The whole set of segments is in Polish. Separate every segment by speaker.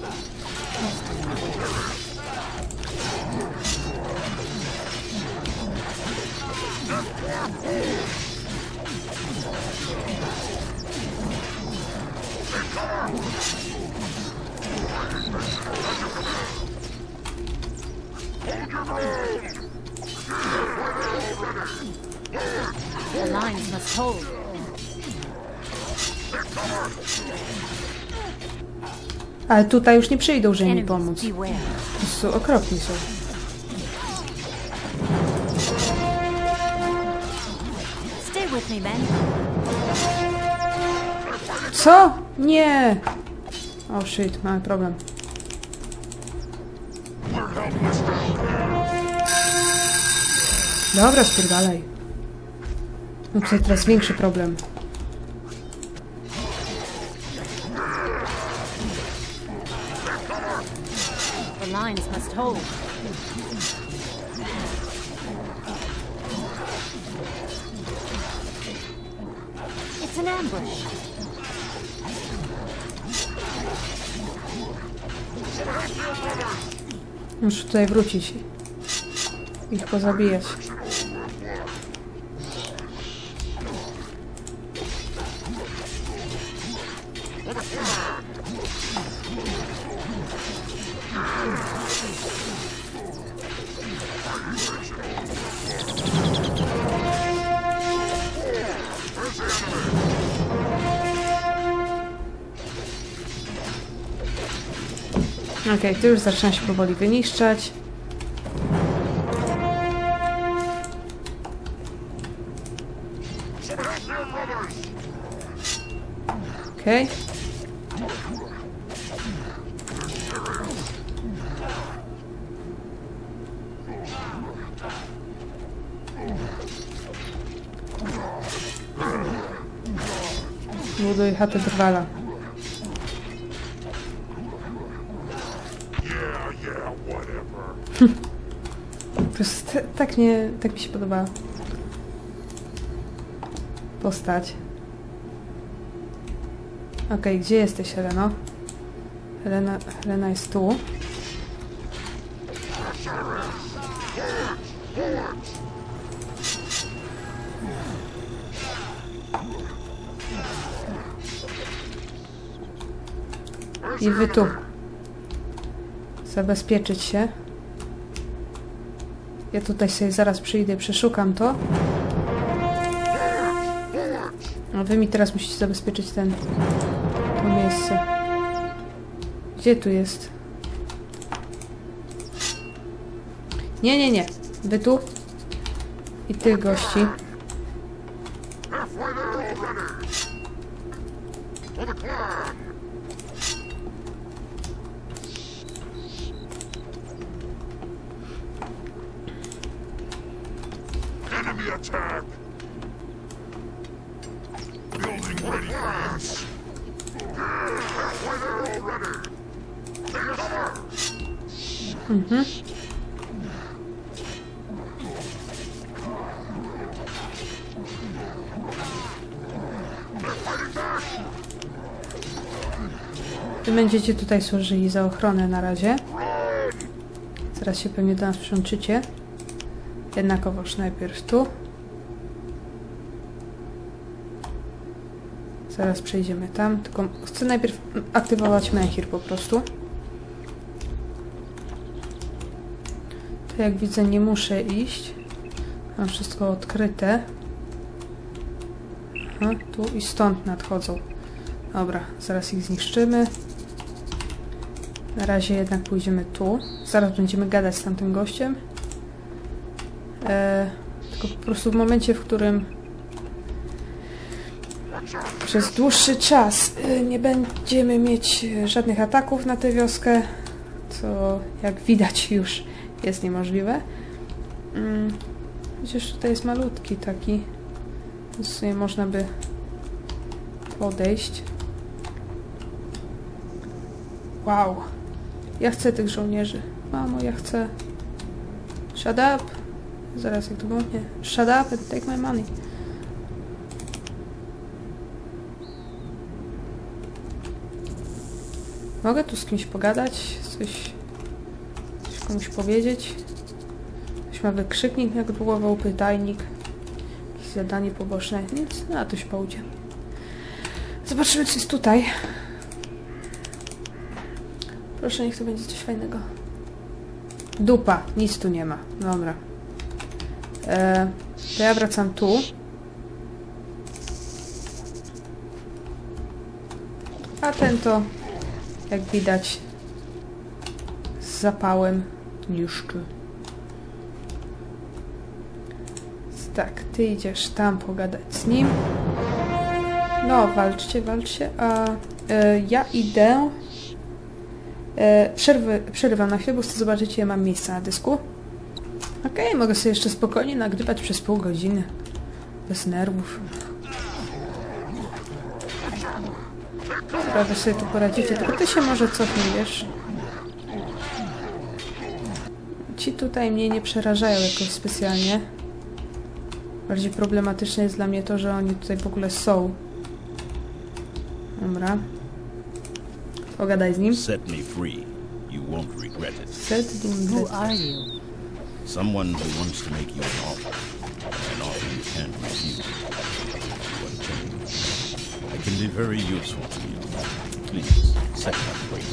Speaker 1: The lines must hold.
Speaker 2: Ale tutaj już nie przyjdą, żeby mi
Speaker 1: Enemies
Speaker 2: pomóc.
Speaker 1: beware.
Speaker 2: Po prostu okropni są.
Speaker 1: Stay with me, men.
Speaker 2: Co? Nie! O shit, mamy problem. Dobra, spierdalaj. No tutaj teraz większy problem.
Speaker 1: The lines must hold. It's an ambush.
Speaker 2: Muszę tutaj wrócić. Ich pozabijać. Okej, tu już zaczyna się powoli wyniszczać. Okej. Buduj chatę drwala. Po prostu tak mi się podoba postać. Okej, gdzie jesteś, Heleno? Helena jest tu. I wy tu. Zabezpieczyć się. Ja tutaj sobie zaraz przyjdę, przeszukam to. A wy mi teraz musicie zabezpieczyć to miejsce. Gdzie tu jest? Nie. Wy tu. I tych gości.
Speaker 3: Enemy attack! Building ready for this! Halfway there already! Take cover! They're fighting back!
Speaker 2: Wy będziecie tutaj służyli za ochronę na razie. Zaraz się pewnie do nas przyłączycie. Jednakowoż najpierw tu. Zaraz przejdziemy tam. Tylko chcę najpierw aktywować Menhir po prostu. To jak widzę nie muszę iść. Mam wszystko odkryte. Aha, tu i stąd nadchodzą. Dobra, zaraz ich zniszczymy. Na razie jednak pójdziemy tu. Zaraz będziemy gadać z tamtym gościem. Tylko po prostu w momencie, w którym przez dłuższy czas nie będziemy mieć żadnych ataków na tę wioskę, co jak widać już jest niemożliwe. Chociaż tutaj jest malutki taki, więc sobie można by podejść. Wow. Ja chcę tych żołnierzy. Mamo, ja chcę. Shut up. Zaraz, jak to było? Nie. Shut up and take my money. Mogę tu z kimś pogadać? Coś komuś powiedzieć? Ktoś ma wykrzyknik, jak próbował pytajnik. Jakieś zadanie poboczne. Nic, no a to się pójdzie. Zobaczymy, co jest tutaj. Proszę, niech to będzie coś fajnego. Dupa, nic tu nie ma. Dobra. To ja wracam tu. A ten to, jak widać, z zapałem niszczy. Tak, ty idziesz tam pogadać z nim. No, walczcie, walczcie. A ja idę... Przerywam na chwilę, bo chcę zobaczyć, ile mam miejsca na dysku. Okej, mogę sobie jeszcze spokojnie nagrywać przez pół godziny. Bez nerwów. Dobra, wy sobie tu poradzicie, tylko ty się może cofnij, wiesz? Ci tutaj mnie nie przerażają jakoś specjalnie. Bardziej problematyczne jest dla mnie to, że oni tutaj w ogóle są. Dobra. Pogadaj z nim.
Speaker 4: Set me free. You won't regret it.
Speaker 2: Set him
Speaker 1: Who
Speaker 2: free.
Speaker 1: are you?
Speaker 4: Someone who wants to make you an offer. An offer you can't refuse. What change? I can be very useful to you. Please, set me free.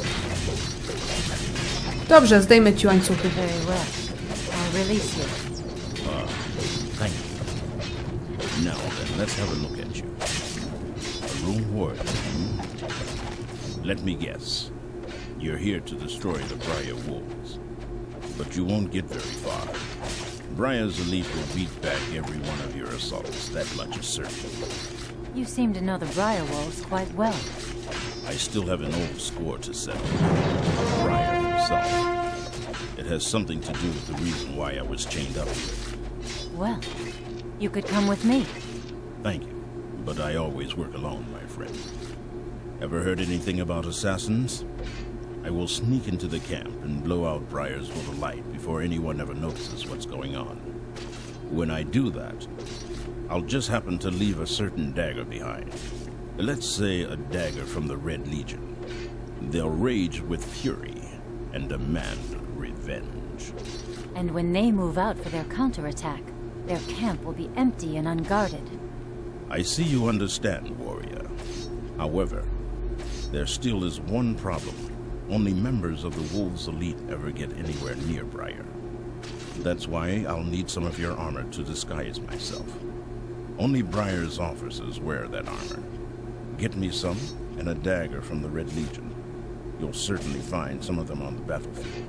Speaker 2: Dobrze, zdejmę ci łańcuchy.
Speaker 1: Very well. I'll release you.
Speaker 4: Thank you. Now then, let's have a look at you. A room warden, hmm? Let me guess. You're here to destroy the Briar Wolves. But you won't get very far. Briar's elite will beat back every one of your assaults. That much is certain.
Speaker 1: You seem to know the Briar Wolves quite well.
Speaker 4: I still have an old score to settle. Briar himself. It has something to do with the reason why I was chained up here.
Speaker 1: Well, you could come with me.
Speaker 4: Thank you. But I always work alone, my friend. Ever heard anything about assassins? I will sneak into the camp and blow out Briar's little light before anyone ever notices what's going on. When I do that, I'll just happen to leave a certain dagger behind. Let's say a dagger from the Red Legion. They'll rage with fury and demand revenge.
Speaker 1: And when they move out for their counterattack, their camp will be empty and unguarded.
Speaker 4: I see you understand, warrior. However, there still is one problem. Only members of the Wolves' elite ever get anywhere near Briar. That's why I'll need some of your armor to disguise myself. Only Briar's officers wear that armor. Get me some, and a dagger from the Red Legion. You'll certainly find some of them on the battlefield.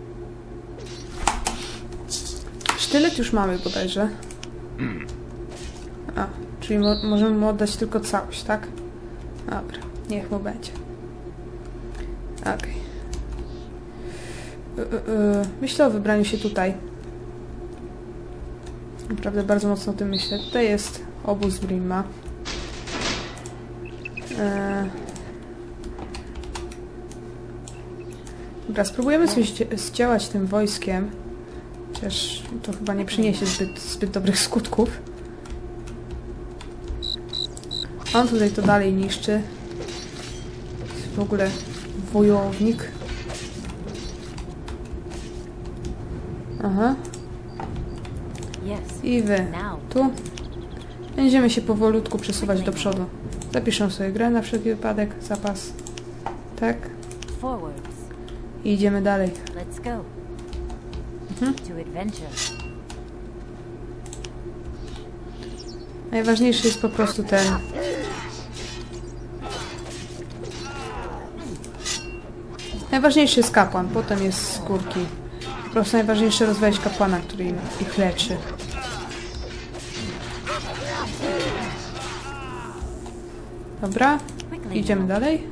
Speaker 2: Sztylet już mamy bodajże. A, czyli możemy mu oddać tylko całość, tak? Dobra, niech mu będzie. Okej. Myślę o wybraniu się tutaj. Naprawdę bardzo mocno o tym myślę. Tutaj jest obóz Brimma. Dobra, spróbujemy coś zdziałać tym wojskiem. Chociaż to chyba nie przyniesie zbyt dobrych skutków. On tutaj to dalej niszczy. W ogóle wojownik. Aha.
Speaker 1: Yes.
Speaker 2: I wy tu. Będziemy się powolutku przesuwać do przodu. Zapiszę sobie grę na wszelki wypadek. Zapas. Tak.
Speaker 1: Forwards.
Speaker 2: I idziemy dalej.
Speaker 1: Let's go. To adventure.
Speaker 2: Najważniejszy jest po prostu ten... Najważniejszy jest kapłan, potem jest skórki. Po prostu najważniejsze rozwalić kapłana, który ich leczy. Dobra, idziemy dalej.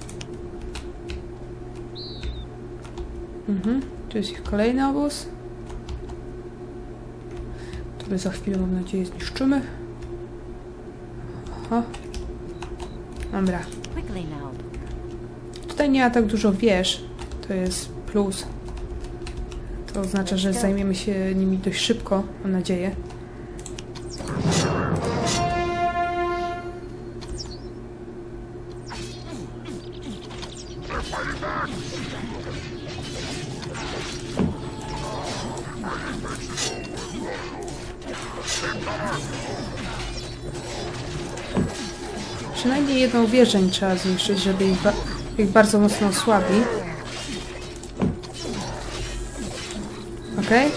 Speaker 2: Tu jest ich kolejny obóz, który za chwilę, mam nadzieję, zniszczymy. Aha. Dobra. Tutaj nie ma tak dużo wież. To jest plus. To oznacza, że zajmiemy się nimi dość szybko, mam nadzieję. Przynajmniej jedną wieżę trzeba zniszczyć, żeby ich bardzo mocno osłabi. Okej?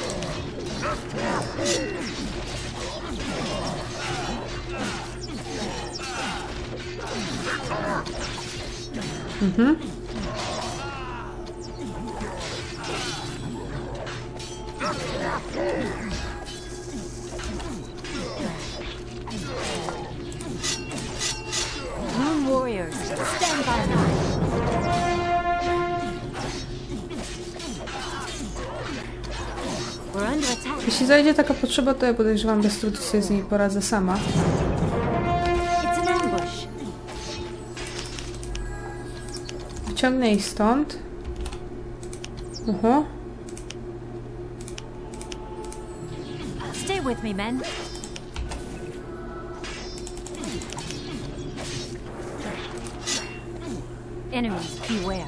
Speaker 2: Mhm.
Speaker 1: Moon warriors, stand by me. We're under attack.
Speaker 2: Jeśli zajdzie taka potrzeba, to ja podejrzewam, bez trudu sobie z niej poradzę sama.
Speaker 1: It's an ambush.
Speaker 2: Wyciągnę ich stąd.
Speaker 1: Stay with me, men. Enemies, beware.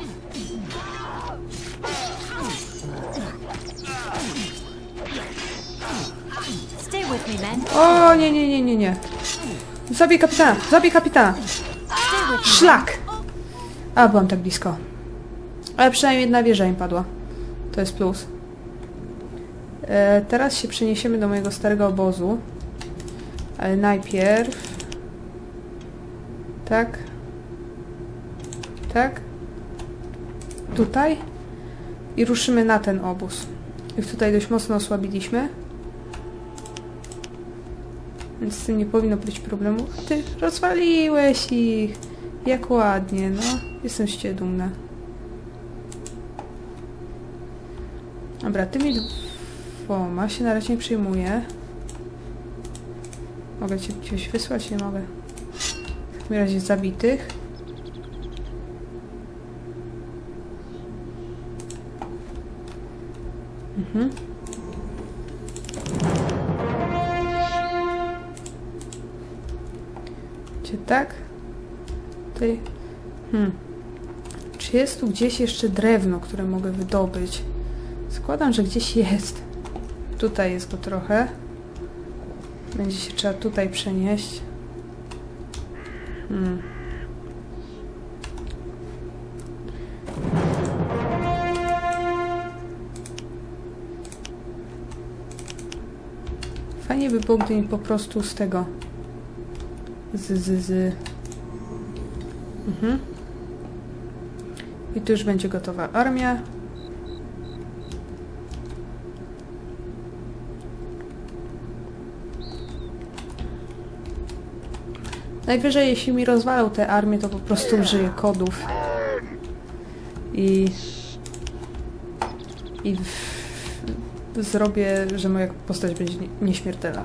Speaker 1: Stay with me, men.
Speaker 2: O, nie. Zabij kapitana! Zabij kapitana!
Speaker 1: Stay with me.
Speaker 2: Szlak! A, byłam tak blisko. Ale przynajmniej jedna wieża im padła. To jest plus. Teraz się przeniesiemy do mojego starego obozu. Ale najpierw... Tak. Tak. Tutaj. I ruszymy na ten obóz. Ich tutaj dość mocno osłabiliśmy. Więc z tym nie powinno być problemu. Ty rozwaliłeś ich! Jak ładnie, no. Jestem z ciebie dumna. Dobra, tymi dwoma się na razie nie przyjmuję. Mogę cię gdzieś wysłać? Nie mogę. W takim razie zabitych. Gdzie tak? Tutaj. Czy jest tu gdzieś jeszcze drewno, które mogę wydobyć? Zakładam, że gdzieś jest. Tutaj jest go trochę. Będzie się trzeba tutaj przenieść. Fajnie by było, gdy mi po prostu z tego... I tu już będzie gotowa armia. Najwyżej, jeśli mi rozwalą tę armię, to po prostu użyję kodów. I zrobię, że moja postać będzie nieśmiertelna.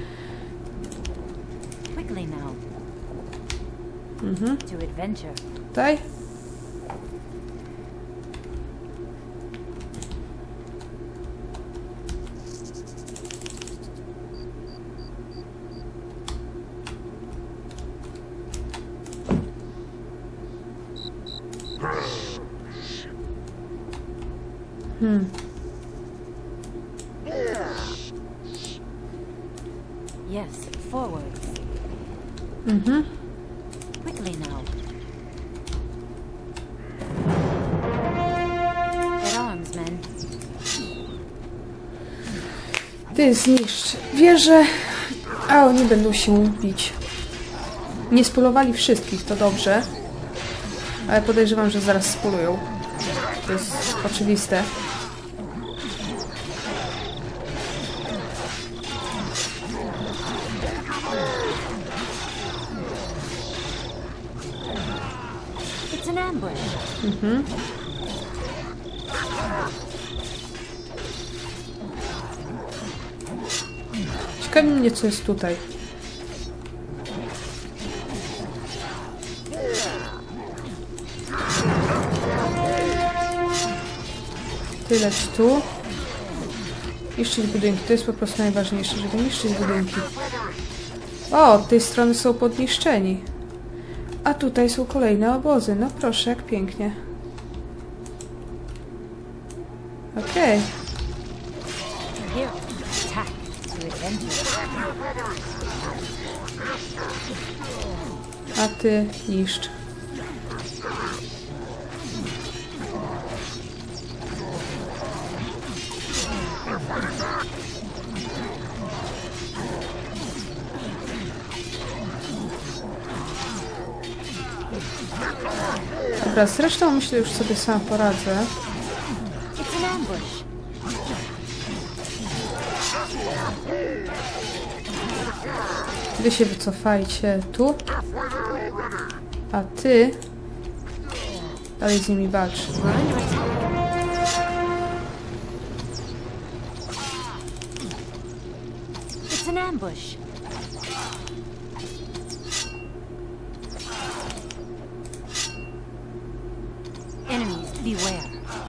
Speaker 1: Quickly now. To adventure.
Speaker 2: Tutaj.
Speaker 1: Yes, forwards. Quickly now. At arms, men.
Speaker 2: Ty zniszcz wieżę. A oni będą się bić. Nie spolowali wszystkich, to dobrze. Ale podejrzewam, że zaraz spolują. To jest oczywiste.
Speaker 1: It's an ambush.
Speaker 2: Ciekawi mnie, co jest tutaj. Tyle tu. Niszczyć budynki. To jest po prostu najważniejsze, żeby niszczyć budynki. O, od tej strony są podniszczeni. A tutaj są kolejne obozy. No proszę, jak pięknie. Okej.
Speaker 1: Here, attack to adventure.
Speaker 2: A ty niszcz. Dobra, zresztą myślę, już sobie sama poradzę.
Speaker 1: It's an ambush.
Speaker 2: Wy się wycofajcie tu. A ty dalej z nimi walcz.
Speaker 1: We're under attack. It's an ambush.